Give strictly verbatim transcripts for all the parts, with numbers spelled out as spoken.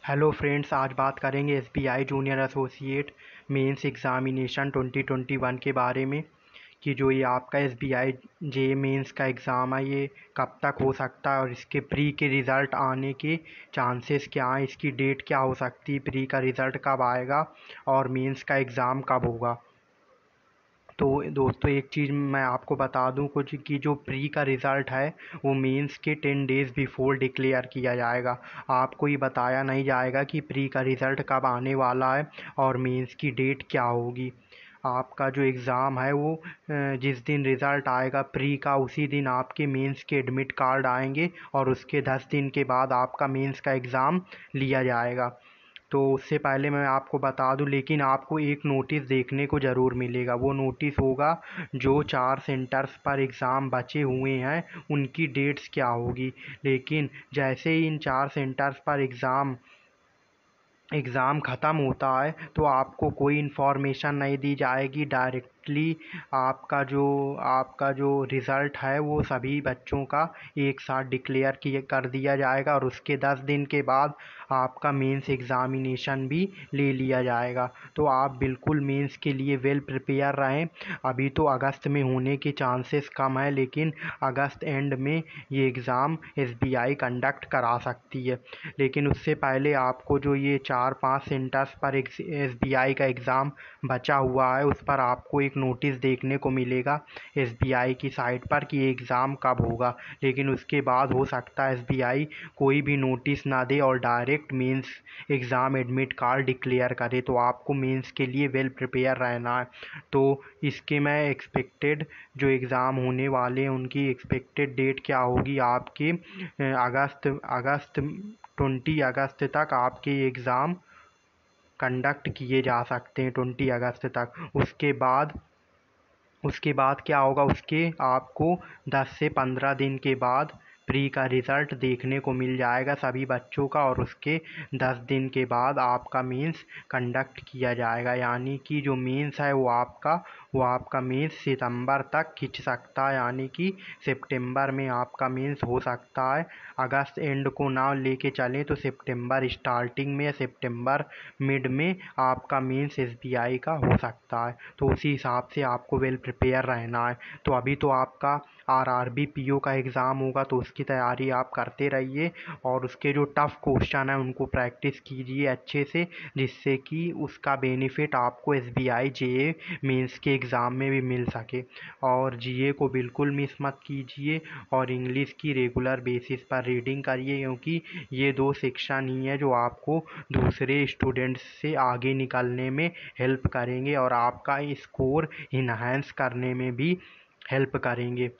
Hello friends, आज बात करेंगे S B I junior associate mains examination twenty twenty one के बारे में कि जो ये आपका S B I J mains का एग्ज़ाम है ये कब तक हो सकता है और इसके प्री के रिज़ल्ट आने के चांसेस क्या हैं, इसकी डेट क्या हो सकती है, प्री का रिज़ल्ट कब आएगा और मेंस का एग्ज़ाम कब होगा। तो दोस्तों एक चीज़ मैं आपको बता दूं कुछ कि जो प्री का रिज़ल्ट है वो मेंस के टेन डेज़ बिफोर डिक्लेयर किया जाएगा। आपको ये बताया नहीं जाएगा कि प्री का रिज़ल्ट कब आने वाला है और मेंस की डेट क्या होगी। आपका जो एग्ज़ाम है वो जिस दिन रिज़ल्ट आएगा प्री का उसी दिन आपके मेंस के एडमिट कार्ड आएंगे और उसके दस दिन के बाद आपका मेंस का एग्ज़ाम लिया जाएगा। तो उससे पहले मैं आपको बता दूं, लेकिन आपको एक नोटिस देखने को ज़रूर मिलेगा। वो नोटिस होगा जो चार सेंटर्स पर एग्ज़ाम बचे हुए हैं उनकी डेट्स क्या होगी। लेकिन जैसे ही इन चार सेंटर्स पर एग्ज़ाम एग्ज़ाम ख़त्म होता है तो आपको कोई इन्फॉर्मेशन नहीं दी जाएगी। डायरेक्टली आपका जो आपका जो रिज़ल्ट है वो सभी बच्चों का एक साथ डिक्लेयर किए कर दिया जाएगा और उसके दस दिन के बाद आपका मेंस एग्ज़ामिनेशन भी ले लिया जाएगा। तो आप बिल्कुल मेंस के लिए वेल प्रिपेयर रहें। अभी तो अगस्त में होने के चांसेस कम है, लेकिन अगस्त एंड में ये exam S B I conduct करा सकती है। लेकिन उससे पहले आपको जो ये चार पाँच सेंटर्स पर एस बी आई का एग्ज़ाम बचा हुआ है उस पर आपको एक नोटिस देखने को मिलेगा एस बी आई की साइट पर कि ये एग्ज़ाम कब होगा। लेकिन उसके बाद हो सकता है एस बी आई कोई भी नोटिस ना दे और direct mains exam admit card declare करे। तो आपको मेंस के लिए वेल प्रिपेयर रहना है। तो इसके मैं एक्सपेक्टेड जो एग्ज़ाम होने वाले हैं उनकी एक्सपेक्टेड डेट क्या होगी आपके अगस्त अगस्त ट्वेंटी अगस्त तक आपके एग्ज़ाम कंडक्ट किए जा सकते हैं। ट्वेंटी अगस्त तक उसके बाद उसके बाद क्या होगा, उसके आपको दस से पंद्रह दिन के बाद प्री का रिज़ल्ट देखने को मिल जाएगा सभी बच्चों का और उसके दस दिन के बाद आपका मेंस कंडक्ट किया जाएगा। यानी कि जो मेंस है वो आपका वो आपका मेंस सितंबर तक खिंच सकता है, यानी कि सितंबर में आपका मेंस हो सकता है। अगस्त एंड को ना लेके चलें तो सितंबर स्टार्टिंग में या सितंबर मिड में आपका मेंस एस बी आई का हो सकता है। तो उसी हिसाब से आपको वेल प्रिपेयर रहना है। तो अभी तो आपका R R B P O का एग्ज़ाम होगा तो उसकी तैयारी आप करते रहिए और उसके जो टफ़ क्वेश्चन है उनको प्रैक्टिस कीजिए अच्छे से, जिससे कि उसका बेनिफिट आपको S B I J A mains के एग्ज़ाम में भी मिल सके। और जी ए को बिल्कुल मिस मत कीजिए और इंग्लिश की रेगुलर बेसिस पर रीडिंग करिए, क्योंकि ये दो सेक्शन ही है जो आपको दूसरे स्टूडेंट्स से आगे निकलने में हेल्प करेंगे और आपका स्कोर इन्हांस करने में भी हेल्प करेंगे।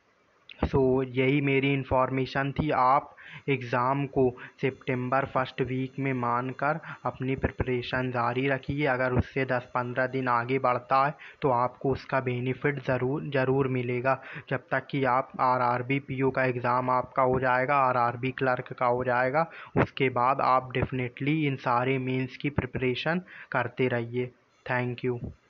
सो so, यही मेरी इन्फॉर्मेशन थी। आप एग्ज़ाम को सितंबर फर्स्ट वीक में मानकर अपनी प्रिपरेशन जारी रखिए। अगर उससे दस पंद्रह दिन आगे बढ़ता है तो आपको उसका बेनिफिट ज़रूर ज़रूर मिलेगा। जब तक कि आप R R B P O का एग्ज़ाम आपका हो जाएगा, आर आर बी क्लर्क का हो जाएगा, उसके बाद आप डेफिनेटली इन सारे मेंस की प्रिपरेशन करते रहिए। Thank you.